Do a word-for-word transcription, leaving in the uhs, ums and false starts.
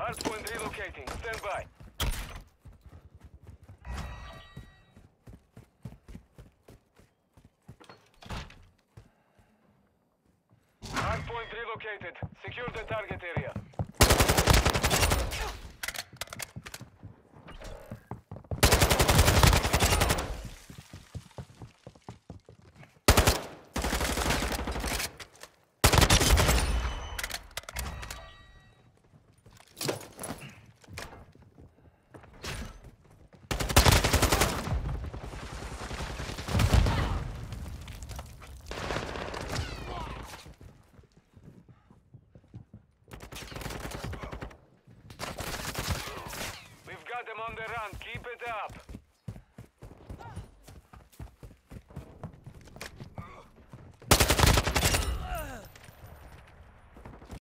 Hardpoint relocating. Stand by. Hardpoint relocated. Secure the target area. Got them on the run. Keep it up.